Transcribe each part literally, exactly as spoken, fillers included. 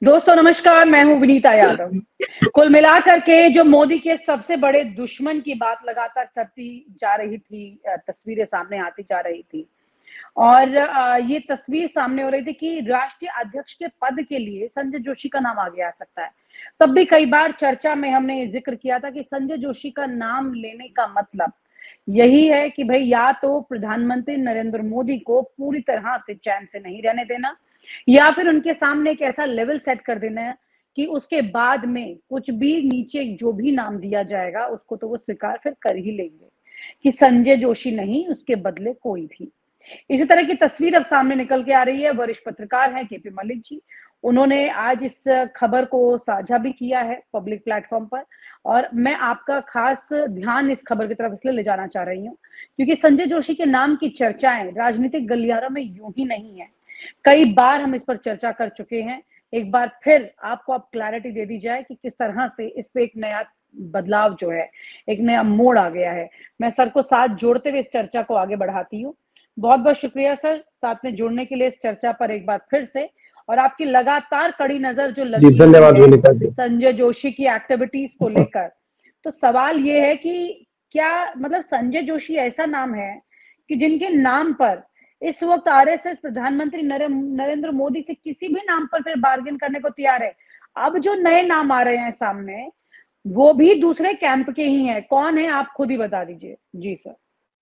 दोस्तों नमस्कार, मैं हूं विनीता यादव। कुल मिलाकर के जो मोदी के सबसे बड़े दुश्मन की बात लगातार करती जा रही थी, तस्वीरें सामने आती जा रही थी और ये तस्वीर सामने हो रही थी कि राष्ट्रीय अध्यक्ष के पद के लिए संजय जोशी का नाम आगे आ सकता है। तब भी कई बार चर्चा में हमने ये जिक्र किया था कि संजय जोशी का नाम लेने का मतलब यही है कि भाई या तो प्रधानमंत्री नरेंद्र मोदी को पूरी तरह से चैन से नहीं रहने देना या फिर उनके सामने एक ऐसा लेवल सेट कर देना है कि उसके बाद में कुछ भी नीचे जो भी नाम दिया जाएगा उसको तो वो स्वीकार फिर कर ही लेंगे कि संजय जोशी नहीं, उसके बदले कोई भी। इसी तरह की तस्वीर अब सामने निकल के आ रही है। वरिष्ठ पत्रकार हैं केपी मलिक जी, उन्होंने आज इस खबर को साझा भी किया है पब्लिक प्लेटफॉर्म पर और मैं आपका खास ध्यान इस खबर की तरफ इसलिए ले जाना चाह रही हूँ क्योंकि संजय जोशी के नाम की चर्चाएं राजनीतिक गलियारों में यूं ही नहीं है। कई बार हम इस पर चर्चा कर चुके हैं। एक बार फिर आपको अब क्लैरिटी दे दी जाए कि किस तरह से इस पे एक नया बदलाव जो है, एक नया मोड़ आ गया है। मैं सर को साथ जोड़ते हुए इस चर्चा को आगे बढ़ाती हूँ। बहुत बहुत शुक्रिया सर साथ में जुड़ने के लिए इस चर्चा पर एक बार फिर से, और आपकी लगातार कड़ी नजर जो लगी धन्यवाद संजय जोशी की एक्टिविटीज को लेकर। तो सवाल ये है कि क्या मतलब संजय जोशी ऐसा नाम है कि जिनके नाम पर इस वक्त आरएसएस प्रधानमंत्री नरेंद्र मोदी से किसी भी नाम पर फिर बार्गेन करने को तैयार है। अब जो नए नाम आ रहे हैं सामने वो भी दूसरे कैंप के ही हैं। कौन है आप खुद ही बता दीजिए। जी सर।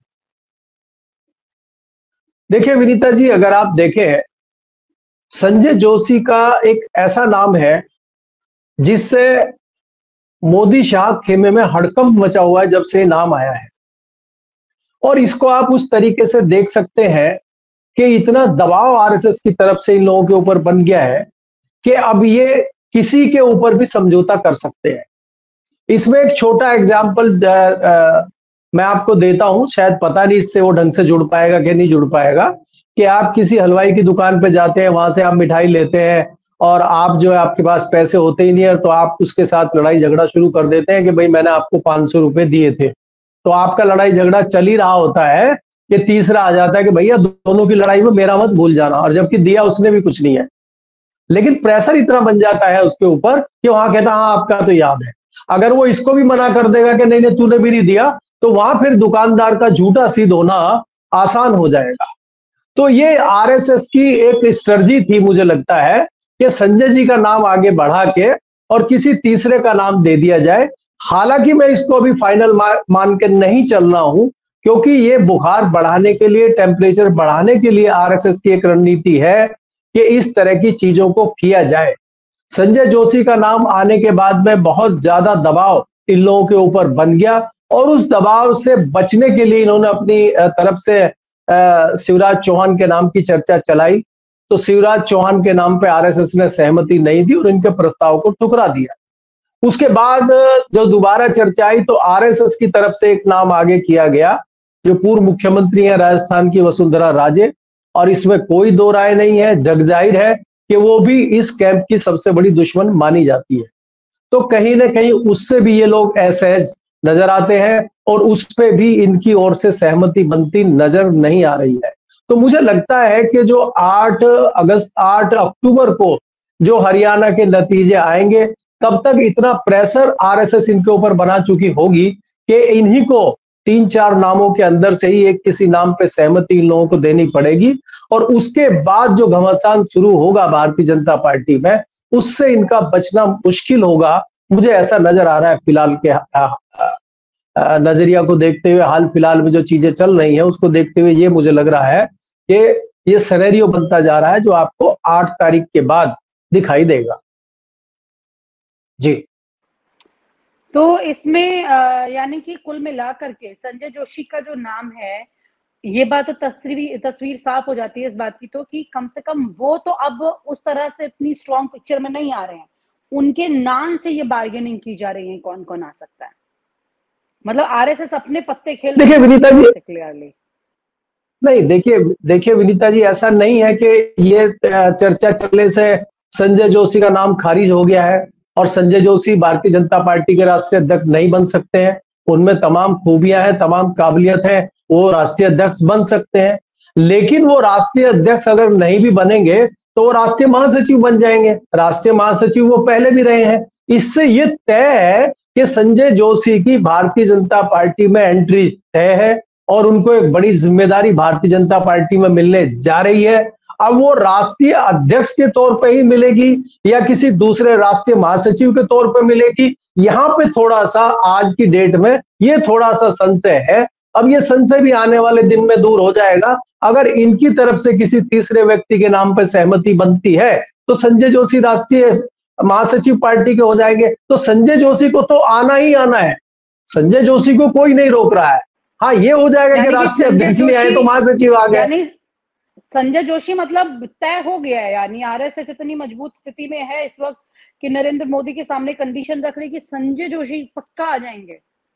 देखिए विनीता जी, अगर आप देखें संजय जोशी का एक ऐसा नाम है जिससे मोदी शाह खेमे में हड़कंप मचा हुआ है जब से नाम आया है, और इसको आप उस तरीके से देख सकते हैं कि इतना दबाव आरएसएस की तरफ से इन लोगों के ऊपर बन गया है कि अब ये किसी के ऊपर भी समझौता कर सकते हैं। इसमें एक छोटा एग्जाम्पल मैं आपको देता हूं, शायद पता नहीं इससे वो ढंग से जुड़ पाएगा कि नहीं जुड़ पाएगा, कि आप किसी हलवाई की दुकान पे जाते हैं, वहां से आप मिठाई लेते हैं और आप जो है आपके पास पैसे होते ही नहीं है, तो आप उसके साथ लड़ाई झगड़ा शुरू कर देते हैं कि भाई मैंने आपको पांच सौ रुपए दिए थे। तो आपका लड़ाई झगड़ा चल ही रहा होता है कि तीसरा आ जाता है कि भैया दोनों की लड़ाई में मेरा मत भूल जाना, और जबकि दिया उसने भी कुछ नहीं है, लेकिन प्रेशर इतना बन जाता है उसके ऊपर कि वहां कहता हाँ आपका तो याद है। अगर वो इसको भी मना कर देगा कि नहीं नहीं तूने भी नहीं दिया, तो वहां फिर दुकानदार का झूठा सिद्ध होना आसान हो जाएगा। तो ये आरएसएस की एक स्ट्रेटजी थी, मुझे लगता है कि संजय जी का नाम आगे बढ़ा के और किसी तीसरे का नाम दे दिया जाए। हालांकि मैं इसको अभी फाइनल मान के नहीं चल रहा हूं, क्योंकि ये बुखार बढ़ाने के लिए, टेम्परेचर बढ़ाने के लिए आरएसएस की एक रणनीति है कि इस तरह की चीजों को किया जाए। संजय जोशी का नाम आने के बाद में बहुत ज्यादा दबाव इन लोगों के ऊपर बन गया, और उस दबाव से बचने के लिए इन्होंने अपनी तरफ से शिवराज चौहान के नाम की चर्चा चलाई। तो शिवराज चौहान के नाम पे आरएसएस ने सहमति नहीं दी और इनके प्रस्ताव को ठुकरा दिया। उसके बाद जो दोबारा चर्चा आई तो आरएसएस की तरफ से एक नाम आगे किया गया जो पूर्व मुख्यमंत्री है राजस्थान की, वसुंधरा राजे, और इसमें कोई दो राय नहीं है, जग जाहिर है कि वो भी इस कैंप की सबसे बड़ी दुश्मन मानी जाती है। तो कहीं ना कहीं उससे भी ये लोग असहज नजर आते हैं और उस पे भी इनकी ओर से सहमति बनती नजर नहीं आ रही है। तो मुझे लगता है कि जो आठ अगस्त आठ अक्टूबर को जो हरियाणा के नतीजे आएंगे, तब तक इतना प्रेशर आरएसएस इनके ऊपर बना चुकी होगी कि इन्हीं को तीन चार नामों के अंदर से ही एक किसी नाम पे सहमति इन लोगों को देनी पड़ेगी, और उसके बाद जो घमासान शुरू होगा भारतीय जनता पार्टी में, उससे इनका बचना मुश्किल होगा। मुझे ऐसा नजर आ रहा है फिलहाल के नजरिया को देखते हुए, हाल फिलहाल में जो चीजें चल रही हैं उसको देखते हुए ये मुझे लग रहा है कि ये सिनेरियो बनता जा रहा है जो आपको आठ तारीख के बाद दिखाई देगा। जी, तो इसमें यानी कि कुल मिलाकर के संजय जोशी का जो नाम है, ये बात तो तस्वीर तस्वीर साफ हो जाती है इस बात की तो कि कम से कम वो तो अब उस तरह से इतनी स्ट्रॉन्ग पिक्चर में नहीं आ रहे हैं। उनके नाम से ये बार्गेनिंग की जा रही है कौन कौन आ सकता है। मतलब आरएसएस अपने पत्ते खेल देखिए विनीता जी, क्लियरली नहीं, देखिए देखिए विनीता जी, ऐसा नहीं है कि ये चर्चा चलने से संजय जोशी का नाम खारिज हो गया है और संजय जोशी भारतीय जनता पार्टी के राष्ट्रीय अध्यक्ष नहीं बन सकते हैं। उनमें तमाम खूबियां हैं, तमाम काबिलियत है, वो राष्ट्रीय अध्यक्ष बन सकते हैं। लेकिन वो राष्ट्रीय अध्यक्ष अगर नहीं भी बनेंगे तो वो राष्ट्रीय महासचिव बन जाएंगे। राष्ट्रीय महासचिव वो पहले भी रहे हैं। इससे ये तय है कि संजय जोशी की भारतीय जनता पार्टी में एंट्री तय है और उनको एक बड़ी जिम्मेदारी भारतीय जनता पार्टी में मिलने जा रही है। अब वो राष्ट्रीय अध्यक्ष के तौर पे ही मिलेगी या किसी दूसरे राष्ट्रीय महासचिव के तौर पे मिलेगी, यहाँ पे थोड़ा सा आज की डेट में ये थोड़ा सा संशय है। अब ये संशय भी आने वाले दिन में दूर हो जाएगा। अगर इनकी तरफ से किसी तीसरे व्यक्ति के नाम पर सहमति बनती है तो संजय जोशी राष्ट्रीय महासचिव पार्टी के हो जाएंगे। तो संजय जोशी को तो आना ही आना है, संजय जोशी को कोई नहीं रोक रहा है। हाँ, ये हो जाएगा कि राष्ट्रीय अध्यक्ष नहीं आए तो महासचिव आ गए। संजय जोशी मतलब तय हो गया है, यानी आरएसएस इतनी मजबूत स्थिति में है इस वक्त कि नरेंद्र मोदी के सामने कंडीशन रख रही कि संजय जोशी पक्का आ जाएंगे।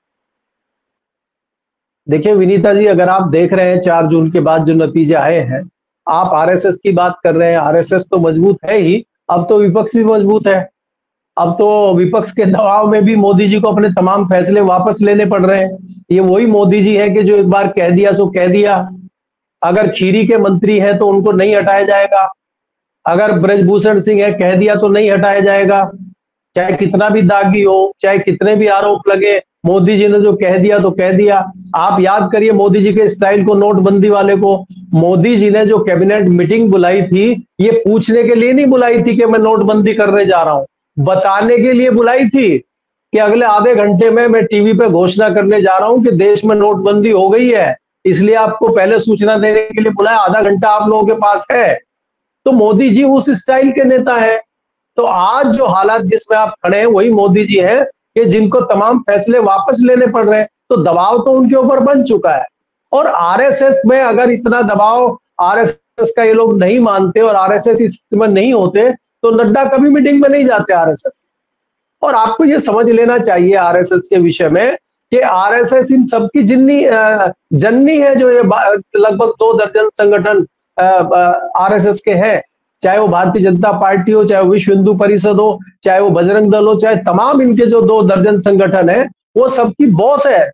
देखिए विनीता जी, अगर आप देख रहे हैं चार जून के बाद जो नतीजे आए हैं, आप आरएसएस की बात कर रहे हैं, आरएसएस तो मजबूत है ही, अब तो विपक्ष भी मजबूत है। अब तो विपक्ष के दबाव में भी मोदी जी को अपने तमाम फैसले वापस लेने पड़ रहे हैं। ये वही मोदी जी हैं कि जो एक बार कह दिया सो कह दिया। अगर खीरी के मंत्री हैं तो उनको नहीं हटाया जाएगा, अगर ब्रजभूषण सिंह है कह दिया तो नहीं हटाया जाएगा, चाहे कितना भी दागी हो, चाहे कितने भी आरोप लगे। मोदी जी ने जो कह दिया तो कह दिया। आप याद करिए मोदी जी के स्टाइल को, नोटबंदी वाले को। मोदी जी ने जो कैबिनेट मीटिंग बुलाई थी, ये पूछने के लिए नहीं बुलाई थी कि मैं नोटबंदी करने जा रहा हूं, बताने के लिए बुलाई थी कि अगले आधे घंटे में मैं टीवी पे घोषणा करने जा रहा हूं कि देश में नोटबंदी हो गई है, इसलिए आपको पहले सूचना देने के लिए बुलाया। आधा घंटा आप लोगों के पास है। तो मोदी जी उस स्टाइल के नेता है। तो आज जो हालात जिसमें आप खड़े हैं वही मोदी जी हैं कि जिनको तमाम फैसले वापस लेने पड़ रहे हैं। तो दबाव तो उनके ऊपर बन चुका है। और आरएसएस में अगर इतना दबाव आरएसएस का ये लोग नहीं मानते और आरएसएस इस में नहीं होते तो नड्डा कभी मीटिंग में नहीं जाते आरएसएस। और आपको ये समझ लेना चाहिए आरएसएस के विषय में कि आरएसएस इन सबकी जिन्नी जननी है। जो ये लगभग दो दर्जन संगठन आरएसएस के हैं, चाहे वो भारतीय जनता पार्टी हो, चाहे वो विश्व हिंदू परिषद हो, चाहे वो बजरंग दल हो, चाहे तमाम इनके जो दो दर्जन संगठन है, वो सबकी बॉस है।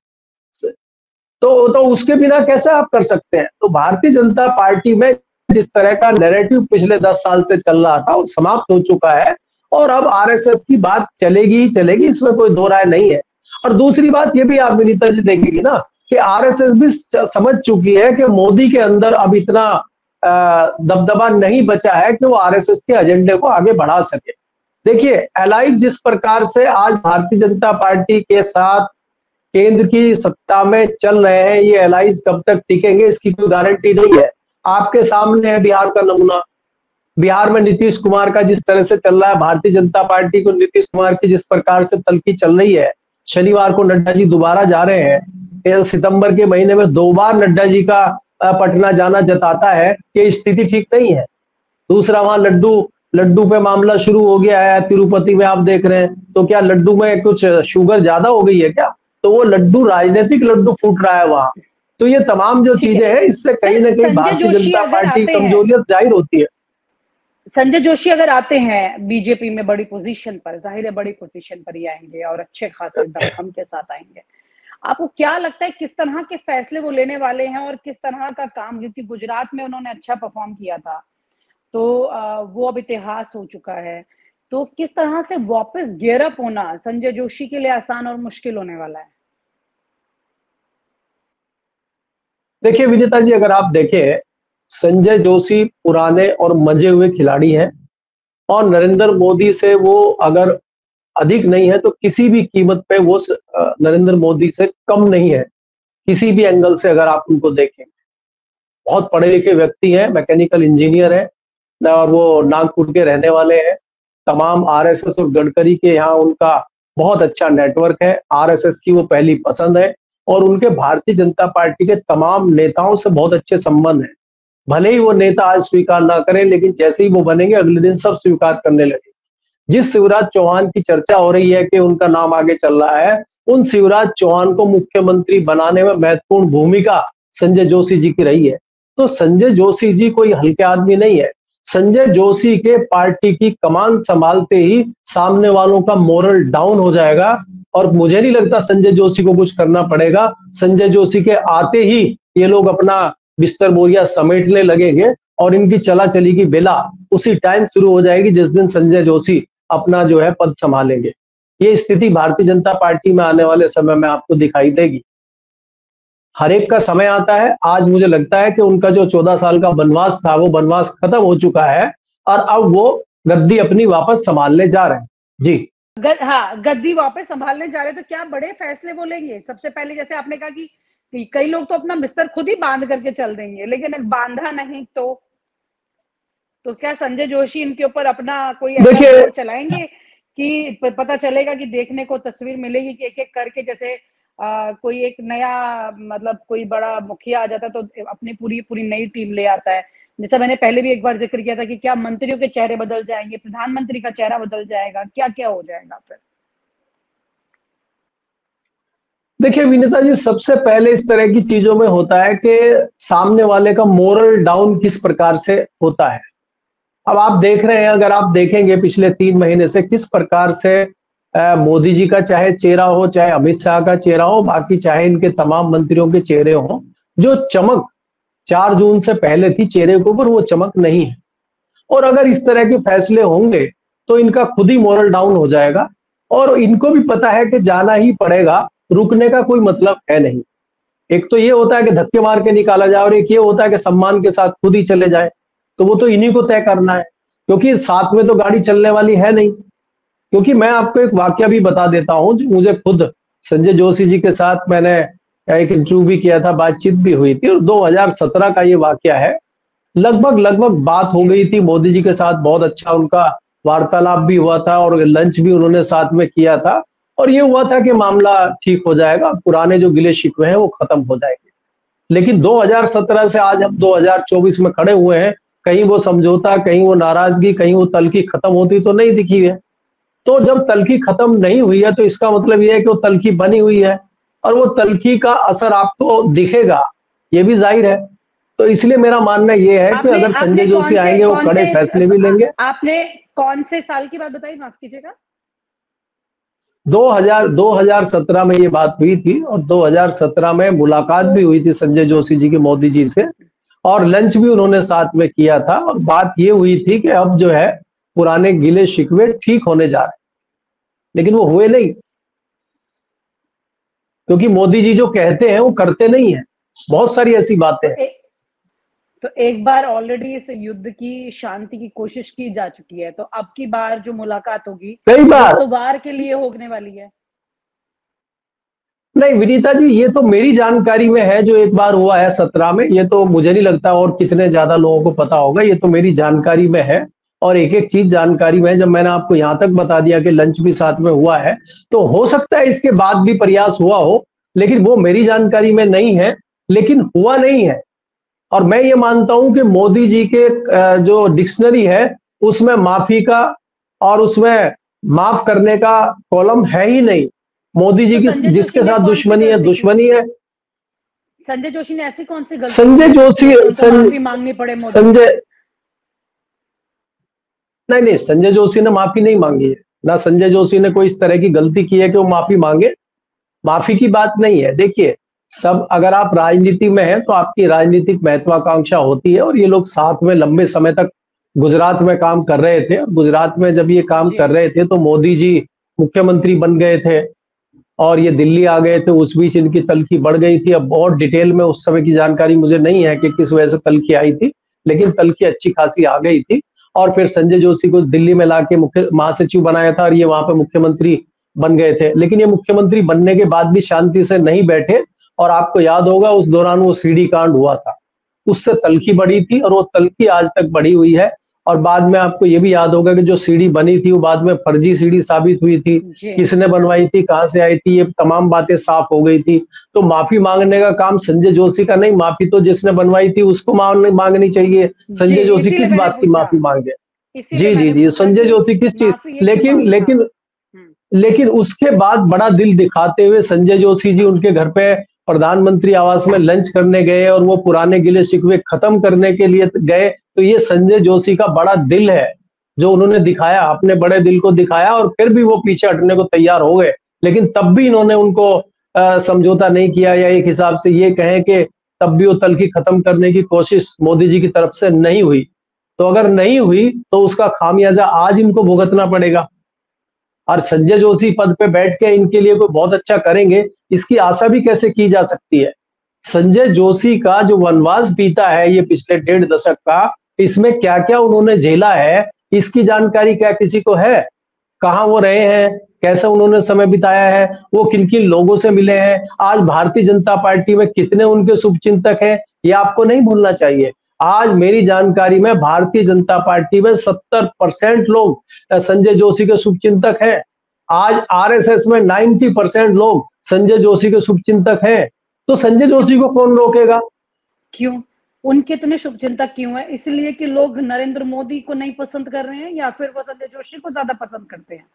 तो तो उसके बिना कैसे आप कर सकते हैं? तो भारतीय जनता पार्टी में जिस तरह का नैरेटिव पिछले दस साल से चल रहा था वो समाप्त हो चुका है और अब आरएसएस की बात चलेगी ही चलेगी, इसमें कोई दो राय नहीं है। और दूसरी बात ये भी आप विनीता जी देखेंगे ना कि आरएसएस भी समझ चुकी है कि मोदी के अंदर अब इतना दबदबा नहीं बचा है कि वो आरएसएस के एजेंडे को आगे बढ़ा सके। देखिए एलाइज जिस प्रकार से आज भारतीय जनता पार्टी के साथ केंद्र की सत्ता में चल रहे हैं, ये एलाइज कब तक टिकेंगे इसकी कोई गारंटी नहीं है। आपके सामने है बिहार का नमूना। बिहार में नीतीश कुमार का जिस तरह से चल रहा है, भारतीय जनता पार्टी को नीतीश कुमार की जिस प्रकार से तलखी चल रही है, शनिवार को नड्डा जी दोबारा जा रहे हैं। सितंबर के महीने में दो बार नड्डा जी का पटना जाना जताता है कि स्थिति ठीक नहीं है। दूसरा वहां लड्डू लड्डू पे मामला शुरू हो गया है तिरुपति में, आप देख रहे हैं। तो क्या लड्डू में कुछ शुगर ज्यादा हो गई है क्या? तो वो लड्डू राजनीतिक लड्डू फूट रहा है वहां। तो ये तमाम जो चीजें हैं इससे कहीं ना कहीं भारतीय जनता पार्टी कमजोरियत जाहिर होती है। संजय जोशी अगर आते हैं बीजेपी में बड़ी पोजीशन पर, जाहिर है बड़ी पोजीशन पर ही आएंगे और अच्छे खासे दमखम के साथ आएंगे। आपको क्या लगता है किस तरह के फैसले वो लेने वाले हैं और किस तरह का काम? क्योंकि गुजरात में उन्होंने अच्छा परफॉर्म किया था, तो वो अब इतिहास हो चुका है। तो किस तरह से वापस गियर अप होना संजय जोशी के लिए आसान और मुश्किल होने वाला है? देखिए विनीता जी, अगर आप देखें संजय जोशी पुराने और मजे हुए खिलाड़ी हैं और नरेंद्र मोदी से वो अगर अधिक नहीं है तो किसी भी कीमत पे वो नरेंद्र मोदी से कम नहीं है। किसी भी एंगल से अगर आप उनको देखें, बहुत पढ़े लिखे व्यक्ति हैं, मैकेनिकल इंजीनियर है और वो नागपुर के रहने वाले हैं। तमाम आरएसएस और गडकरी के यहाँ उनका बहुत अच्छा नेटवर्क है। आरएसएस की वो पहली पसंद है और उनके भारतीय जनता पार्टी के तमाम नेताओं से बहुत अच्छे संबंध हैं। भले ही वो नेता आज स्वीकार ना करें, लेकिन जैसे ही वो बनेंगे अगले दिन सब स्वीकार करने लगे। जिस शिवराज चौहान की चर्चा हो रही है कि उनका नाम आगे चल रहा है, उन शिवराज चौहान को मुख्यमंत्री बनाने में महत्वपूर्ण भूमिका संजय जोशी जी की रही है। तो संजय जोशी जी कोई हल्के आदमी नहीं है। संजय जोशी के पार्टी की कमान संभालते ही सामने वालों का मोरल डाउन हो जाएगा और मुझे नहीं लगता संजय जोशी को कुछ करना पड़ेगा। संजय जोशी के आते ही ये लोग अपना बिस्तर बोरिया समेटने लगेंगे और इनकी चला चली की बेला उसी टाइम शुरू हो जाएगी जिस दिन संजय जोशी अपना जो है पद संभालेंगे। ये स्थिति भारतीय जनता पार्टी में आने वाले समय में आपको दिखाई देगी। हर एक का समय आता है। आज मुझे लगता है कि उनका जो चौदह साल का वनवास था वो वनवास खत्म हो चुका है और अब वो गद्दी अपनी वापस संभालने जा रहे हैं। जी गद, हाँ गद्दी वापस संभालने जा रहे हैं, तो क्या बड़े फैसले वो लेंगे? सबसे पहले जैसे आपने कहा कि कई लोग तो अपना बिस्तर खुद ही बांध करके चल देंगे, लेकिन बांधा नहीं तो तो क्या संजय जोशी इनके ऊपर अपना कोई ऐसा जोर चलाएंगे कि पता चलेगा कि देखने को तस्वीर मिलेगी कि एक एक करके जैसे आ, कोई एक नया मतलब कोई बड़ा मुखिया आ जाता है तो अपनी पूरी पूरी नई टीम ले आता है। जैसा मैंने पहले भी एक बार जिक्र किया था कि क्या मंत्रियों के चेहरे बदल जाएंगे, प्रधानमंत्री का चेहरा बदल जाएगा, क्या क्या हो जाएगा फिर? देखिए विनीता जी, सबसे पहले इस तरह की चीजों में होता है कि सामने वाले का मोरल डाउन किस प्रकार से होता है। अब आप देख रहे हैं, अगर आप देखेंगे पिछले तीन महीने से किस प्रकार से मोदी जी का चाहे चेहरा हो, चाहे अमित शाह का चेहरा हो, बाकी चाहे इनके तमाम मंत्रियों के चेहरे हो, जो चमक चार जून से पहले थी चेहरे के ऊपर वो चमक नहीं है। और अगर इस तरह के फैसले होंगे तो इनका खुद ही मोरल डाउन हो जाएगा और इनको भी पता है कि जाना ही पड़ेगा, रुकने का कोई मतलब है नहीं। एक तो ये होता है कि धक्के मार के निकाला जाए और एक ये होता है कि सम्मान के साथ खुद ही चले जाए, तो वो तो इन्हीं को तय करना है क्योंकि साथ में तो गाड़ी चलने वाली है नहीं। क्योंकि मैं आपको एक वाक्य भी बता देता हूं, मुझे खुद संजय जोशी जी के साथ मैंने एक इंटरव्यू भी किया था, बातचीत भी हुई थी और दो हज़ार सत्रह का ये वाक्य है। लगभग लगभग बात हो गई थी मोदी जी के साथ, बहुत अच्छा उनका वार्तालाप भी हुआ था और लंच भी उन्होंने साथ में किया था और ये हुआ था कि मामला ठीक हो जाएगा, पुराने जो गिले शिकवे हैं वो खत्म हो जाएंगे। लेकिन दो हज़ार सत्रह से आज हम दो हज़ार चौबीस में खड़े हुए हैं, कहीं वो समझौता, कहीं वो नाराजगी, कहीं वो तलखी खत्म होती तो नहीं दिखी है। तो जब तलखी खत्म नहीं हुई है तो इसका मतलब यह है कि वो तलखी बनी हुई है और वो तलखी का असर आपको दिखेगा, ये भी जाहिर है। तो इसलिए मेरा मानना यह है कि अगर संजय जोशी आएंगे वो कड़े फैसले भी लेंगे। आपने कौन से साल की बात बताई, माफ कीजिएगा? दो हज़ार दो हज़ार सत्रह में ये बात हुई थी और दो हज़ार सत्रह में मुलाकात भी हुई थी संजय जोशी जी की मोदी जी से और लंच भी उन्होंने साथ में किया था और बात ये हुई थी कि अब जो है पुराने गिले शिकवे ठीक होने जा रहे, लेकिन वो हुए नहीं क्योंकि मोदी जी जो कहते हैं वो करते नहीं है। बहुत सारी ऐसी बातें हैं। तो एक बार ऑलरेडी इस युद्ध की शांति की कोशिश की जा चुकी है, तो अब की बार जो मुलाकात होगी कई बार तो वार के लिए होने वाली है? नहीं विनीता जी, ये तो मेरी जानकारी में है जो एक बार हुआ है सत्रह में, ये तो मुझे नहीं लगता और कितने ज्यादा लोगों को पता होगा, ये तो मेरी जानकारी में है और एक एक चीज जानकारी में है। जब मैंने आपको यहां तक बता दिया कि लंच भी साथ में हुआ है तो हो सकता है इसके बाद भी प्रयास हुआ हो, लेकिन वो मेरी जानकारी में नहीं है, लेकिन हुआ नहीं है। और मैं ये मानता हूं कि मोदी जी के जो डिक्शनरी है उसमें माफी का और उसमें माफ करने का कॉलम है ही नहीं। मोदी जी की जिसके साथ दुश्मनी है दुश्मनी है। संजय जोशी ने ऐसी कौन सी गलती संजय जोशी माफी मांगनी पड़े मोदी? संजय नहीं नहीं संजय जोशी ने माफी नहीं मांगी है, ना संजय जोशी ने कोई इस तरह की गलती की है कि वो माफी मांगे। माफी की बात नहीं है। देखिए, सब अगर आप राजनीति में हैं तो आपकी राजनीतिक महत्वाकांक्षा होती है और ये लोग साथ में लंबे समय तक गुजरात में काम कर रहे थे। गुजरात में जब ये काम कर रहे थे तो मोदी जी मुख्यमंत्री बन गए थे और ये दिल्ली आ गए थे, उस बीच इनकी तलखी बढ़ गई थी। अब बहुत डिटेल में उस समय की जानकारी मुझे नहीं है कि किस वजह से तलखी आई थी, लेकिन तलखी अच्छी खासी आ गई थी और फिर संजय जोशी को दिल्ली में लाके मुख्य महासचिव बनाया था और ये वहां पे मुख्यमंत्री बन गए थे। लेकिन ये मुख्यमंत्री बनने के बाद भी शांति से नहीं बैठे और आपको याद होगा उस दौरान वो सीडी कांड हुआ था, उससे तलखी बढ़ी थी और वो तलखी आज तक बढ़ी हुई है। और बाद में आपको ये भी याद होगा कि जो सीडी बनी थी वो बाद में फर्जी सीडी साबित हुई थी, किसने बनवाई थी, कहां से आई थी, ये तमाम बातें साफ हो गई थी। तो माफी मांगने का काम संजय जोशी का नहीं, माफी तो जिसने बनवाई थी उसको मांगनी चाहिए। संजय जोशी किस बात की माफी मांगे? जी जी जी संजय जोशी किस चीज, लेकिन लेकिन लेकिन उसके बाद बड़ा दिल दिखाते हुए संजय जोशी जी उनके घर पे प्रधानमंत्री आवास में लंच करने गए और वो पुराने गिले शिकवे खत्म करने के लिए गए। तो ये संजय जोशी का बड़ा दिल है जो उन्होंने दिखाया, अपने बड़े दिल को दिखाया और फिर भी वो पीछे हटने को तैयार हो गए। लेकिन तब भी इन्होंने उनको समझौता नहीं किया या एक हिसाब से ये कहें कि तब भी वो तल्खी खत्म करने की कोशिश मोदी जी की तरफ से नहीं हुई। तो अगर नहीं हुई तो उसका खामियाजा आज इनको भुगतना पड़ेगा। और संजय जोशी पद पे बैठ के इनके लिए कोई बहुत अच्छा करेंगे, इसकी आशा भी कैसे की जा सकती है। संजय जोशी का जो वनवास बीता है ये पिछले डेढ़ दशक का, इसमें क्या क्या उन्होंने झेला है, इसकी जानकारी क्या किसी को है? कहाँ वो रहे हैं, कैसे उन्होंने समय बिताया है, वो किन किन लोगों से मिले हैं, आज भारतीय जनता पार्टी में कितने उनके शुभचिंतक हैं, ये आपको नहीं भूलना चाहिए। आज मेरी जानकारी में भारतीय जनता पार्टी में सत्तर परसेंट लोग संजय जोशी के शुभचिंतक हैं। आज आरएसएस में नब्बे परसेंट लोग संजय जोशी के शुभचिंतक हैं। तो संजय जोशी को कौन रोकेगा? क्यों? उनके इतने शुभचिंतक क्यों है? इसलिए कि लोग नरेंद्र मोदी को नहीं पसंद कर रहे हैं या फिर वो संजय जोशी को ज्यादा पसंद करते हैं?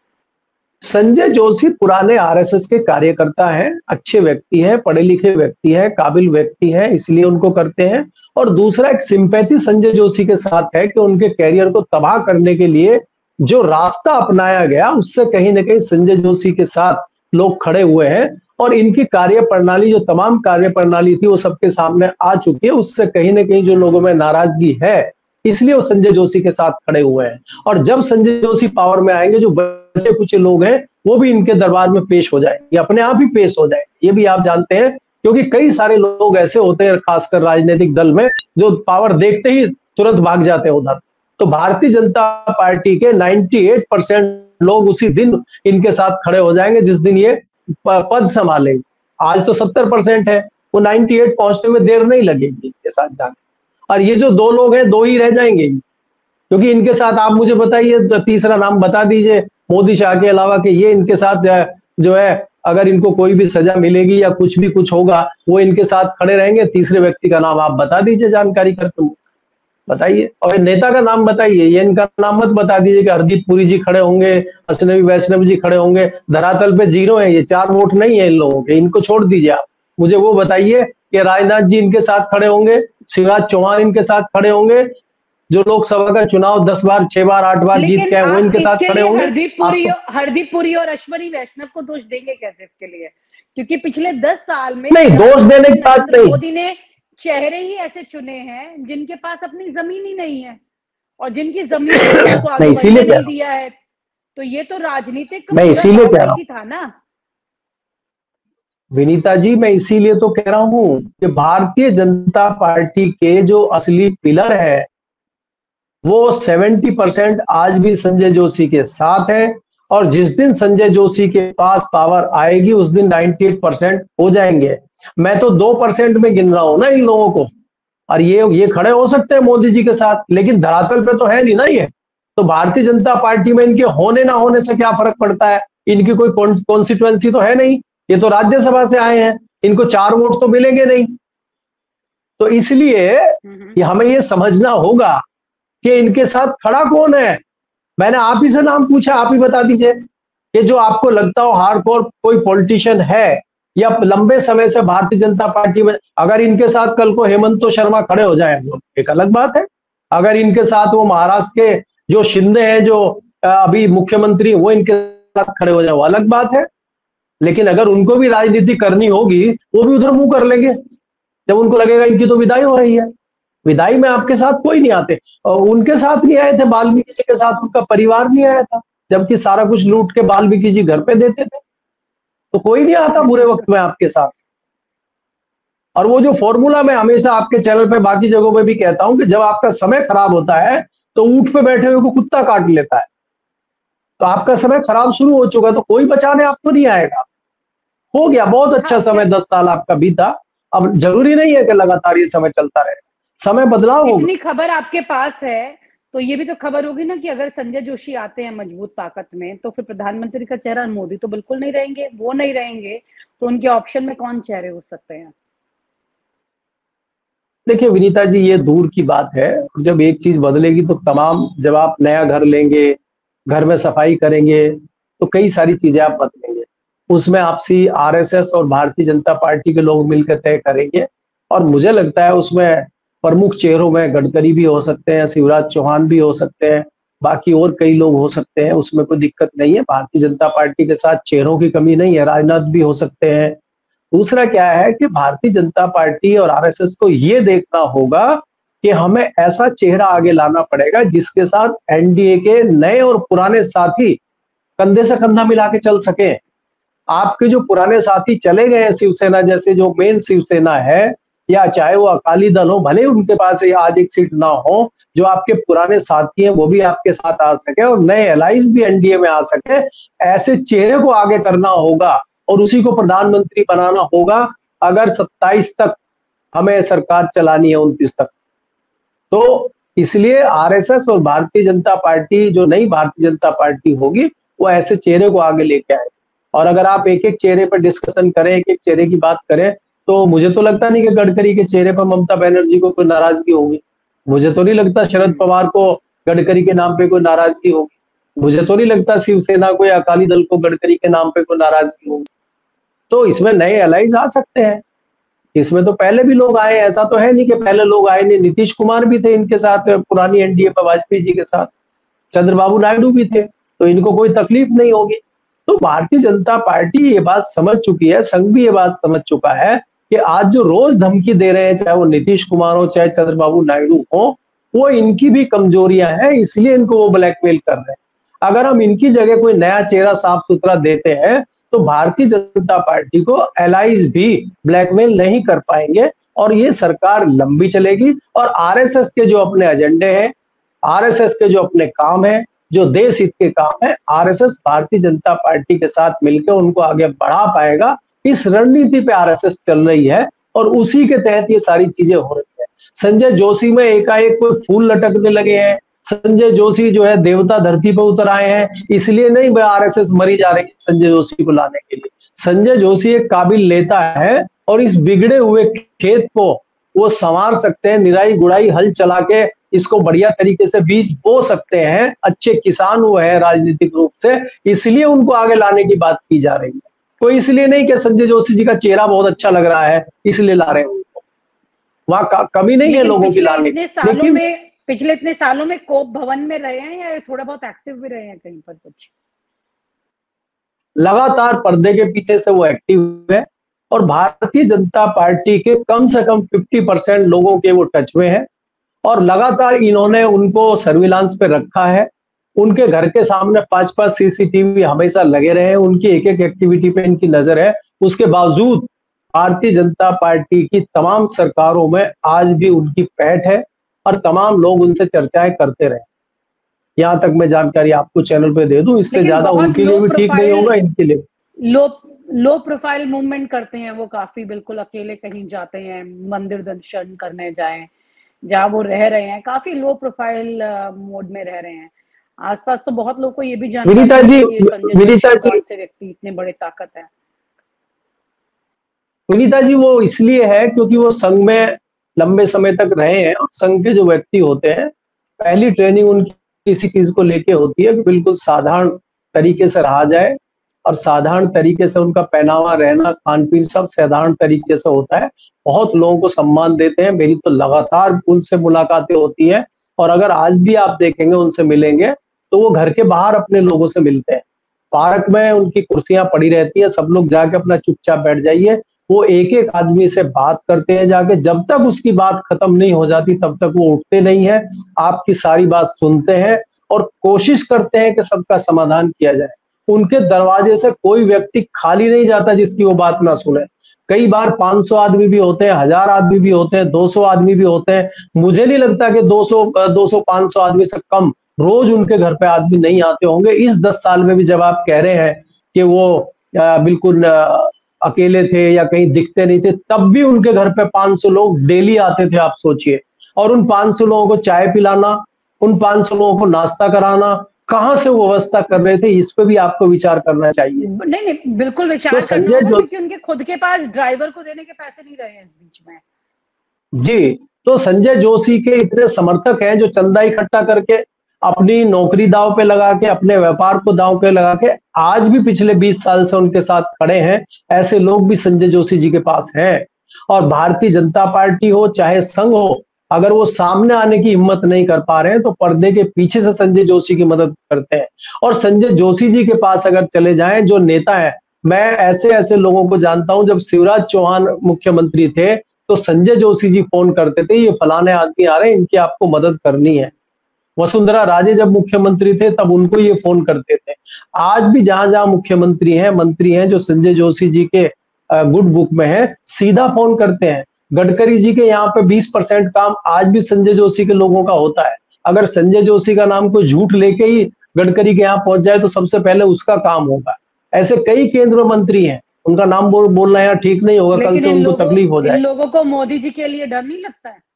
संजय जोशी पुराने आरएसएस के कार्यकर्ता हैं, अच्छे व्यक्ति हैं, पढ़े लिखे व्यक्ति हैं, काबिल व्यक्ति हैं, इसलिए उनको करते हैं। और दूसरा एक सिंपैथी संजय जोशी के साथ है कि उनके कैरियर को तबाह करने के लिए जो रास्ता अपनाया गया उससे कहीं ना कहीं संजय जोशी के साथ लोग खड़े हुए हैं। और इनकी कार्य प्रणाली, जो तमाम कार्य प्रणाली थी वो सबके सामने आ चुकी है, उससे कहीं ना कहीं जो लोगों में नाराजगी है, इसलिए वो संजय जोशी के साथ खड़े हुए हैं। और जब संजय जोशी पावर में आएंगे, जो बचे कुछ लोग हैं वो भी इनके दरबार में पेश हो जाएंगे, अपने आप ही पेश हो जाएंगे। ये भी आप जानते हैं, क्योंकि कई सारे लोग ऐसे होते हैं खासकर राजनीतिक दल में जो पावर देखते ही तुरंत भाग जाते हैं उधर। तो भारतीय जनता पार्टी के अट्ठानवे परसेंट लोग उसी दिन इनके साथ खड़े हो जाएंगे जिस दिन ये पद संभालेंगे। आज तो सत्तर परसेंट है, वो अट्ठानवे पहुंचने में देर नहीं लगेगी इनके साथ जाने। और ये जो दो लोग हैं, दो ही रह जाएंगे, क्योंकि इनके साथ आप मुझे बताइए तीसरा नाम बता दीजिए मोदी शाह के अलावा कि ये इनके साथ जो है अगर इनको कोई भी सजा मिलेगी या कुछ भी कुछ होगा वो इनके साथ खड़े रहेंगे। तीसरे व्यक्ति का नाम आप बता दीजिए, जानकारी करके बताइए। और नेता का नाम बताइए, ये इनका नाम मत बता दीजिए कि हरदीप पुरी जी खड़े होंगे, अश्विनी वैष्णव जी खड़े होंगे। धरातल पे जीरो है, ये चार वोट नहीं है इन लोगों के, इनको छोड़ दीजिए। आप मुझे वो बताइए कि राजनाथ जी इनके साथ खड़े होंगे, शिवराज चौहान इनके साथ खड़े होंगे, जो लोकसभा का चुनाव दस बार छह बार आठ बार जीत के वो इनके साथ खड़े होंगे। हरदीप पुरी हरदीप पुरी और अश्विनी वैष्णव को दोष देंगे कैसे इसके लिए? क्योंकि पिछले दस साल में नहीं, दोष देने की बात नहीं, मोदी ने चेहरे ही ऐसे चुने हैं जिनके पास अपनी जमीन ही नहीं है और जिनकी जमीन को आगे बढ़ने नहीं दिया है। तो ये तो राजनीतिक मैं इसीलिए कह रहा हूं था ना विनीता जी, मैं इसीलिए तो कह रहा हूं कि भारतीय जनता पार्टी के जो असली पिलर है वो सत्तर परसेंट आज भी संजय जोशी के साथ है। और जिस दिन संजय जोशी के पास पावर आएगी उस दिन अट्ठानवे परसेंट हो जाएंगे। मैं तो दो परसेंट में गिन रहा हूं ना इन लोगों को। और ये ये खड़े हो सकते हैं मोदी जी के साथ, लेकिन धरातल पे तो है नहीं ना ये। तो भारतीय जनता पार्टी में इनके होने ना होने से क्या फर्क पड़ता है? इनकी कोई कॉन्स्टिट्यूएंसी तो है नहीं, ये तो राज्यसभा से आए हैं, इनको चार वोट तो मिलेंगे नहीं। तो इसलिए ये हमें ये समझना होगा कि इनके साथ खड़ा कौन है। मैंने आप ही से नाम पूछा, आप ही बता दीजिए कि जो आपको लगता हो हार्डकोर कोई पॉलिटिशियन है या लंबे समय से भारतीय जनता पार्टी में। अगर इनके साथ कल को हेमंत शर्मा खड़े हो जाए तो एक अलग बात है। अगर इनके साथ वो महाराष्ट्र के जो शिंदे हैं जो अभी मुख्यमंत्री, वो इनके साथ खड़े हो जाए वो अलग बात है। लेकिन अगर उनको भी राजनीति करनी होगी वो भी उधर मुंह कर लेंगे जब उनको लगेगा इनकी तो विदाई हो रही है। विदाई में आपके साथ कोई नहीं आते, और उनके साथ नहीं आए थे वाल्मीकि जी के साथ, उनका परिवार नहीं आया था, जबकि सारा कुछ लूट के वाल्मीकि जी घर पे देते थे। तो कोई नहीं आता बुरे वक्त में आपके साथ। और वो जो फॉर्मूला मैं हमेशा आपके चैनल पे बाकी जगहों पे भी कहता हूं कि जब आपका समय खराब होता है तो ऊंट पे बैठे हुए को कुत्ता काट लेता है। तो आपका समय खराब शुरू हो चुका है तो कोई बचाने आपको नहीं आएगा। हो गया बहुत अच्छा समय, दस साल आपका बीता। अब जरूरी नहीं है कि लगातार ये समय चलता रहे, समय बदलाव होगा। इतनी खबर आपके पास है तो ये भी तो खबर होगी ना कि अगर संजय जोशी आते हैं मजबूत ताकत में तो फिर प्रधानमंत्री का चेहरा मोदी तो बिल्कुल नहीं रहेंगे। वो नहीं रहेंगे तो उनके ऑप्शन में कौन चेहरे हो सकते हैं? देखिए विनीता जी, ये दूर की बात है। जब एक चीज बदलेगी तो तमाम, जब आप नया घर लेंगे, घर में सफाई करेंगे तो कई सारी चीजें आप बदलेंगे। उसमें आपसी आरएसएस और भारतीय जनता पार्टी के लोग मिलकर तय करेंगे। और मुझे लगता है उसमें प्रमुख चेहरों में गडकरी भी हो सकते हैं, शिवराज चौहान भी हो सकते हैं, बाकी और कई लोग हो सकते हैं, उसमें कोई दिक्कत नहीं है। भारतीय जनता पार्टी के साथ चेहरों की कमी नहीं है, राजनाथ भी हो सकते हैं, दूसरा क्या है कि भारतीय जनता पार्टी और आरएसएस को ये देखना होगा कि हमें ऐसा चेहरा आगे लाना पड़ेगा जिसके साथ एनडीए के नए और पुराने साथी कंधे से कंधा मिला के चल सके। आपके जो पुराने साथी चले गए हैं शिवसेना जैसे जो मेन शिवसेना है, या चाहे वो अकाली दल हो, भले उनके पास आज एक सीट ना हो, जो आपके पुराने साथी हैं वो भी आपके साथ आ सके और नए एलाइज भी एनडीए में आ सके। ऐसे चेहरे को आगे करना होगा और उसी को प्रधानमंत्री बनाना होगा अगर सत्ताईस तक हमें सरकार चलानी है, उनतीस तक। तो इसलिए आरएसएस और भारतीय जनता पार्टी, जो नई भारतीय जनता पार्टी होगी, वो ऐसे चेहरे को आगे लेके आए। और अगर आप एक एक चेहरे पर डिस्कशन करें, एक एक चेहरे की बात करें, तो मुझे तो लगता नहीं कि गडकरी के चेहरे पर ममता बनर्जी को कोई नाराजगी होगी। मुझे तो नहीं लगता शरद पवार को गडकरी के नाम पे कोई नाराजगी होगी। मुझे तो नहीं लगता शिवसेना को या अकाली दल को गडकरी के नाम पे कोई नाराजगी होगी। तो इसमें नए एलाइज आ सकते हैं। इसमें तो पहले भी लोग आए, ऐसा तो है नहीं कि पहले लोग आए नहीं। नीतीश कुमार भी थे इनके साथ पुरानी एनडीए पर, वाजपेयी जी के साथ चंद्रबाबू नायडू भी थे, तो इनको कोई तकलीफ नहीं होगी। तो भारतीय जनता पार्टी ये बात समझ चुकी है, संघ भी ये बात समझ चुका है कि आज जो रोज धमकी दे रहे हैं, चाहे वो नीतीश कुमार हो चाहे चंद्रबाबू नायडू हो, वो इनकी भी कमजोरियां हैं, इसलिए इनको वो ब्लैकमेल कर रहे हैं। अगर हम इनकी जगह कोई नया चेहरा साफ सुथरा देते हैं तो भारतीय जनता पार्टी को एलाइज भी ब्लैकमेल नहीं कर पाएंगे और ये सरकार लंबी चलेगी। और आरएसएस के जो अपने एजेंडे हैं, आरएसएस के जो अपने काम है, जो देश हित के काम है, आरएसएस भारतीय जनता पार्टी के साथ मिलकर उनको आगे बढ़ा पाएगा। इस रणनीति पे आरएसएस चल रही है और उसी के तहत ये सारी चीजें हो रही है। संजय जोशी में एकाएक कोई फूल लटकने लगे हैं, संजय जोशी जो है देवता धरती पर उतर आए हैं, इसलिए नहीं भाई आरएसएस मरी जा रही है संजय जोशी को लाने के लिए। संजय जोशी एक काबिल नेता है और इस बिगड़े हुए खेत को वो संवार सकते हैं, निराई गुड़ाई हल चला के इसको बढ़िया तरीके से बीज बो सकते हैं। अच्छे किसान वो है राजनीतिक रूप से, इसलिए उनको आगे लाने की बात की जा रही है। कोई इसलिए नहीं कि संजय जोशी जी का चेहरा बहुत अच्छा लग रहा है इसलिए ला रहे हैं उनको, वहां कमी नहीं है लोगों की लाने की। लेकिन में पिछले इतने सालों में कोप भवन में रहे हैं या थोड़ा बहुत एक्टिव भी रहे हैं कहीं पर? कुछ लगातार पर्दे के पीछे से वो एक्टिव है और भारतीय जनता पार्टी के कम से कम पचास परसेंट लोगों के वो टच में है और लगातार इन्होंने उनको सर्विलांस पे रखा है। उनके घर के सामने पांच पांच सीसीटीवी हमेशा लगे रहे हैं, उनकी एक एक एक्टिविटी पे इनकी नजर है। उसके बावजूद भारतीय जनता पार्टी की तमाम सरकारों में आज भी उनकी पैठ है और तमाम लोग उनसे चर्चाएं करते रहे। यहां तक मैं जानकारी आपको चैनल पे दे दूं, इससे ज्यादा उनके लिए भी ठीक नहीं होगा, इनके लिए। लो लो प्रोफाइल मूवमेंट करते हैं वो काफी, बिल्कुल अकेले कहीं जाते हैं, मंदिर दर्शन करने जाएं, जहां वो रह रहे हैं काफी लो प्रोफाइल मोड में रह रहे हैं। आसपास तो बहुत लोगों को ये भी जानकारी विनीता जी, विनीता जी से व्यक्ति इतने बड़े ताकत है। विनीता जी वो इसलिए है क्योंकि वो संघ में लंबे समय तक रहे हैं और संघ के जो व्यक्ति होते हैं पहली ट्रेनिंग उनकी किसी चीज को लेके होती है कि बिल्कुल साधारण तरीके से रहा जाए और साधारण तरीके से उनका पहनावा, रहना, खान पीन सब साधारण तरीके से होता है। बहुत लोगों को सम्मान देते हैं। मेरी तो लगातार उनसे मुलाकातें होती हैं और अगर आज भी आप देखेंगे उनसे मिलेंगे तो वो घर के बाहर अपने लोगों से मिलते हैं। पार्क में उनकी कुर्सियां पड़ी रहती है, सब लोग जाके अपना चुपचाप बैठ जाइए। वो एक एक आदमी से बात करते हैं जाके, जब तक उसकी बात खत्म नहीं हो जाती तब तक वो उठते नहीं है, आपकी सारी बात सुनते हैं और कोशिश करते हैं कि सबका समाधान किया जाए। उनके दरवाजे से कोई व्यक्ति खाली नहीं जाता जिसकी वो बात ना सुने। कई बार पाँच सौ आदमी भी होते हैं, हजार आदमी भी होते हैं, दो सौ आदमी भी होते हैं। मुझे नहीं लगता कि दो सौ दो सौ पाँच सौ आदमी से कम रोज उनके घर पे आदमी नहीं आते होंगे। इस दस साल में भी जब आप कह रहे हैं कि वो बिल्कुल अकेले थे या कहीं दिखते नहीं थे, तब भी उनके घर पे पाँच सौ लोग डेली आते थे, आप सोचिए। और उन पाँच सौ लोगों को चाय पिलाना, उन पाँच सौ लोगों को नाश्ता कराना, कहां से वो व्यवस्था कर रहे थे, इस पे भी आपको विचार करना चाहिए। नहीं नहीं बिल्कुल विचार तो करना होगा क्योंकि उनके खुद के पास ड्राइवर को देने के पैसे नहीं रहे हैं इस बीच में। जी, तो संजय जोशी के इतने समर्थक हैं जो चंदा इकट्ठा करके अपनी नौकरी दांव पे लगा के, अपने व्यापार को दांव पे लगा के आज भी पिछले बीस साल से उनके साथ खड़े हैं। ऐसे लोग भी संजय जोशी जी के पास हैं। और भारतीय जनता पार्टी हो चाहे संघ हो, अगर वो सामने आने की हिम्मत नहीं कर पा रहे हैं तो पर्दे के पीछे से संजय जोशी की मदद करते हैं। और संजय जोशी जी के पास अगर चले जाएं, जो नेता है, मैं ऐसे ऐसे लोगों को जानता हूं, जब शिवराज चौहान मुख्यमंत्री थे तो संजय जोशी जी फोन करते थे, ये फलाने आदमी आ रहे हैं, इनकी आपको मदद करनी है। वसुंधरा राजे जब मुख्यमंत्री थे तब उनको ये फोन करते थे। आज भी जहां जहां मुख्यमंत्री हैं, मंत्री हैं जो संजय जोशी जी के गुड बुक में है, सीधा फोन करते हैं। गडकरी जी के यहाँ पे बीस परसेंट काम आज भी संजय जोशी के लोगों का होता है। अगर संजय जोशी का नाम कोई झूठ लेके ही गडकरी के यहाँ पहुंच जाए तो सबसे पहले उसका काम होगा। ऐसे कई केंद्रीय मंत्री हैं, उनका नाम बोल बोलना यहाँ ठीक नहीं होगा, कल से उनको तकलीफ हो जाए। इन लोगों को मोदी जी के लिए डर नहीं लगता है?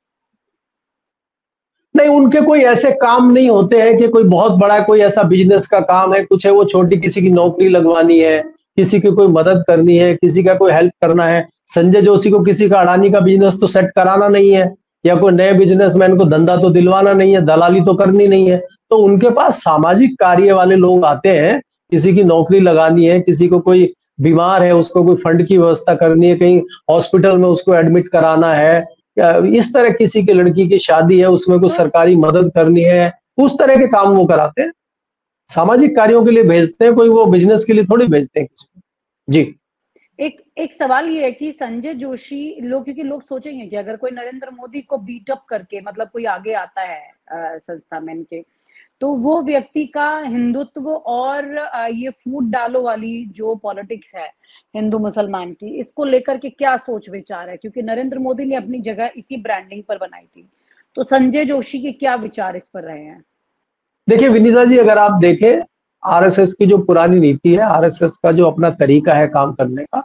नहीं, उनके कोई ऐसे काम नहीं होते हैं कि कोई बहुत बड़ा कोई ऐसा बिजनेस का काम है, कुछ है वो छोटी किसी की नौकरी लगवानी है, किसी की कोई मदद करनी है, किसी का कोई हेल्प करना है। संजय जोशी को किसी का अडानी का बिजनेस तो सेट कराना नहीं है, या कोई नए बिजनेसमैन को धंधा तो दिलवाना नहीं है, दलाली तो करनी नहीं है। तो उनके पास सामाजिक कार्य वाले लोग आते हैं, किसी की नौकरी लगानी है, किसी को कोई बीमार है उसको कोई फंड की व्यवस्था करनी है, कहीं हॉस्पिटल में उसको एडमिट कराना है, इस तरह किसी की लड़की की शादी है उसमें कुछ सरकारी मदद करनी है, उस तरह के काम वो कराते हैं। सामाजिक कार्यों के लिए भेजते हैं, कोई वो बिजनेस के लिए थोड़ी भेजते हैं किसी को। जी। एक एक सवाल ये है कि संजय जोशी लोग, क्योंकि लोग सोचेंगे कि अगर कोई नरेंद्र मोदी को बीट अप करके, मतलब कोई आगे आता है संस्था में इनके, तो वो व्यक्ति का हिंदुत्व और ये फूट डालो वाली जो पॉलिटिक्स है हिंदू मुसलमान की, इसको लेकर के क्या सोच विचार है? क्योंकि नरेंद्र मोदी ने अपनी जगह इसी ब्रांडिंग पर बनाई थी, तो संजय जोशी के क्या विचार इस पर रहे हैं? देखिए विनीता जी, अगर आप देखें आरएसएस की जो पुरानी नीति है, आरएसएस का जो अपना तरीका है काम करने का,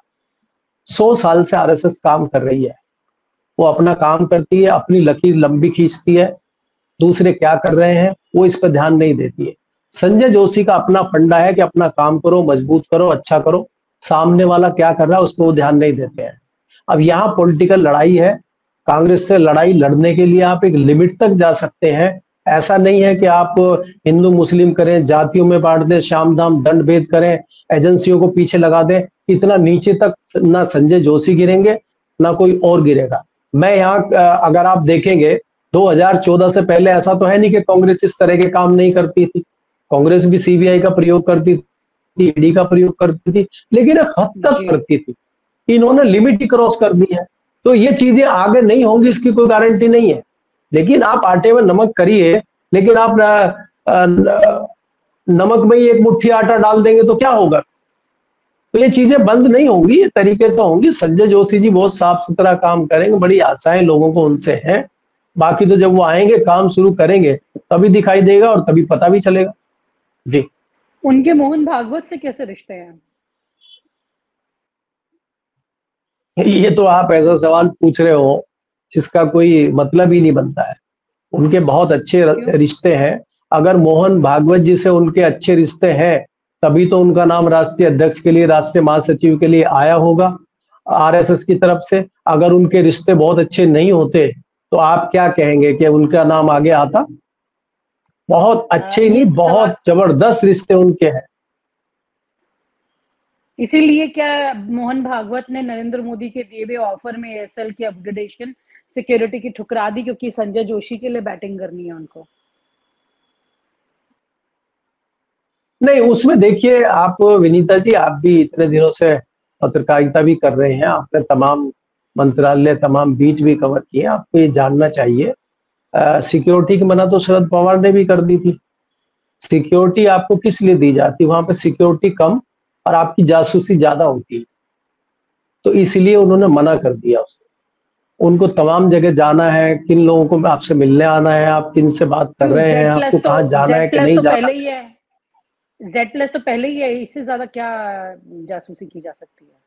सौ साल से आरएसएस काम कर रही है। वो अपना काम करती है, अपनी लकीर लंबी खींचती है, दूसरे क्या कर रहे हैं वो इस पर ध्यान नहीं देती है। संजय जोशी का अपना फंडा है कि अपना काम करो, मजबूत करो, अच्छा करो, सामने वाला क्या कर रहा है उस पर वो ध्यान नहीं देते हैं। अब यहाँ पॉलिटिकल लड़ाई है, कांग्रेस से लड़ाई लड़ने के लिए आप एक लिमिट तक जा सकते हैं। ऐसा नहीं है कि आप हिंदू मुस्लिम करें, जातियों में बांट दें, शाम दाम दंड भेद करें, एजेंसियों को पीछे लगा दें। इतना नीचे तक ना संजय जोशी गिरेंगे ना कोई और गिरेगा। मैं यहाँ अगर आप देखेंगे दो हज़ार चौदह से पहले ऐसा तो है नहीं कि कांग्रेस इस तरह के काम नहीं करती थी। कांग्रेस भी सीबीआई का प्रयोग करती थी, ईडी का प्रयोग करती थी, लेकिन एक हद तक करती थी। इन्होंने लिमिट ही क्रॉस कर दी है, तो ये चीजें आगे नहीं होंगी इसकी कोई गारंटी नहीं है। लेकिन आप आटे में नमक करिए, लेकिन आप न, न, नमक में ही एक मुट्ठी आटा डाल देंगे तो क्या होगा? तो ये चीजें बंद नहीं होंगी, ये तरीके से होंगी। संजय जोशी जी बहुत साफ सुथरा काम करेंगे, बड़ी आशाएं लोगों को उनसे हैं। बाकी तो जब वो आएंगे काम शुरू करेंगे तभी दिखाई देगा और तभी पता भी चलेगा। जी। उनके मोहन भागवत से कैसे रिश्ते हैं? ये तो आप ऐसा सवाल पूछ रहे हो जिसका कोई मतलब ही नहीं बनता है। उनके बहुत अच्छे रिश्ते हैं। अगर मोहन भागवत जी से उनके अच्छे रिश्ते हैं तभी तो उनका नाम राष्ट्रीय अध्यक्ष के लिए, राष्ट्रीय महासचिव के लिए आया होगा आरएसएस की तरफ से। अगर उनके रिश्ते बहुत अच्छे नहीं होते तो आप क्या कहेंगे कि उनका नाम आगे आता? बहुत अच्छे नहीं, बहुत जबरदस्त रिश्ते उनके हैं। इसीलिए क्या मोहन भागवत ने नरेंद्र मोदी के दिए हुए ऑफर में एयरसेल की अपग्रेडेशन सिक्योरिटी की ठुकरा दी क्योंकि संजय जोशी के लिए बैटिंग करनी है उनको? नहीं, उसमें देखिए आप विनीता जी, आप भी इतने दिनों से पत्रकारिता भी कर रहे हैं, आपने तमाम मंत्रालय, तमाम बीट भी कवर किए, आपको ये जानना चाहिए सिक्योरिटी की मना तो शरद पवार ने भी कर दी थी। सिक्योरिटी आपको किस लिए दी जाती? वहां पे सिक्योरिटी कम और आपकी जासूसी ज्यादा होती है, तो इसलिए उन्होंने मना कर दिया उसको। उनको तमाम जगह जाना है, किन लोगों को आपसे मिलने आना है, आप किन से बात कर रहे हैं, आपको कहाँ जाना है कि नहीं जाना। जेड प्लस तो पहले ही है, इससे ज्यादा क्या जासूसी की जा सकती है?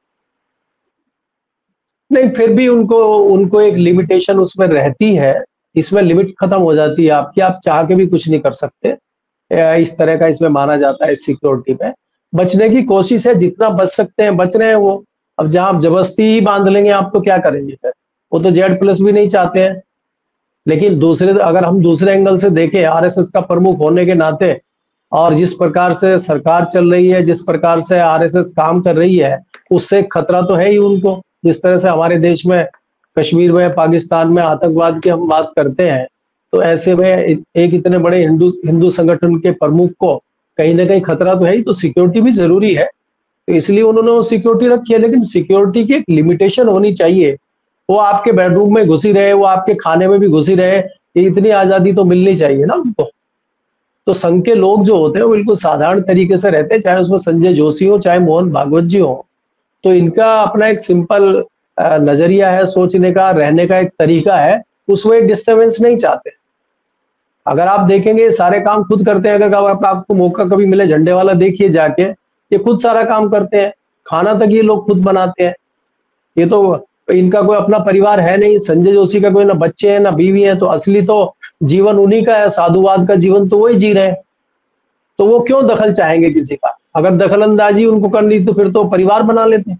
नहीं, फिर भी उनको उनको एक लिमिटेशन उसमें रहती है, इसमें लिमिट खत्म हो जाती है आपकी, आप चाह के भी कुछ नहीं कर सकते। इस तरह का इसमें माना जाता है। सिक्योरिटी में बचने की कोशिश है, जितना बच सकते हैं बच रहे हैं वो। अब जहां आप जबरदस्ती ही बांध लेंगे आप तो क्या करेंगे फिर? वो तो जेड प्लस भी नहीं चाहते हैं। लेकिन दूसरे, अगर हम दूसरे एंगल से देखें, आरएसएस का प्रमुख होने के नाते और जिस प्रकार से सरकार चल रही है, जिस प्रकार से आरएसएस काम कर रही है, उससे खतरा तो है ही उनको। जिस तरह से हमारे देश में कश्मीर में, पाकिस्तान में आतंकवाद की हम बात करते हैं, तो ऐसे में एक इतने बड़े हिंदू हिंदू संगठन के प्रमुख को कहीं ना कहीं खतरा तो है ही, तो सिक्योरिटी भी जरूरी है। तो इसलिए उन्होंने वो सिक्योरिटी रखी है। लेकिन सिक्योरिटी की एक लिमिटेशन होनी चाहिए। वो आपके बेडरूम में घुसी रहे, वो आपके खाने में भी घुसी रहे, ये इतनी आजादी तो मिलनी चाहिए ना उनको। तो संघ के लोग जो होते हैं वो बिल्कुल साधारण तरीके से रहते हैं, चाहे उसमें संजय जोशी हो चाहे मोहन भागवत जी हो। तो इनका अपना एक सिंपल नजरिया है, सोचने का, रहने का एक तरीका है, उसमें डिस्टर्बेंस नहीं चाहते। अगर आप देखेंगे सारे काम खुद करते हैं। अगर आप, आपको मौका कभी मिले झंडे वाला देखिए जाके, ये खुद सारा काम करते हैं, खाना तक ये लोग खुद बनाते हैं। ये तो इनका कोई अपना परिवार है नहीं। संजय जोशी का कोई ना बच्चे हैं ना बीवी है, तो असली तो जीवन उन्हीं का है, साधुवाद का जीवन तो वही जी रहे हैं। तो वो क्यों दखल चाहेंगे किसी का? अगर दखलंदाजी उनको करनी तो फिर तो परिवार बना लेते।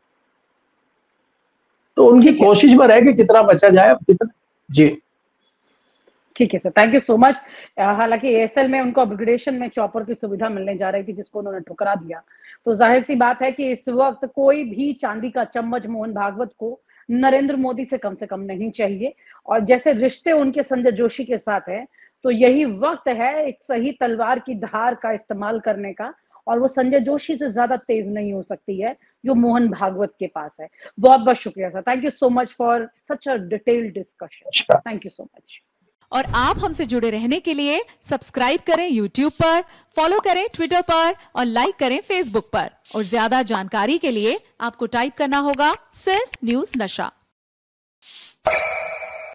तो उनकी कोशिश में रहे कि कितना बचा जाए, कितना। जी ठीक है sir, thank you so much. हालांकि एएसएल में उनको अपग्रेडेशन में चॉपर की सुविधा मिलने जा रही थी, जिसको उन्होंने ठुकरा दिया। तो जाहिर सी बात है कि इस वक्त कोई भी चांदी का चम्मच मोहन भागवत को नरेंद्र मोदी से कम से कम नहीं चाहिए। और जैसे रिश्ते उनके संजय जोशी के साथ है, तो यही वक्त है एक सही तलवार की धार का इस्तेमाल करने का। और वो संजय जोशी से ज्यादा तेज नहीं हो सकती है जो मोहन भागवत के पास है। बहुत बहुत शुक्रिया sir, thank you so much for such a detailed discussion. Thank you so much. और आप हमसे जुड़े रहने के लिए सब्सक्राइब करें यूट्यूब पर, फॉलो करें ट्विटर पर और लाइक करें फेसबुक पर। और ज्यादा जानकारी के लिए आपको टाइप करना होगा सिर्फ न्यूज नशा।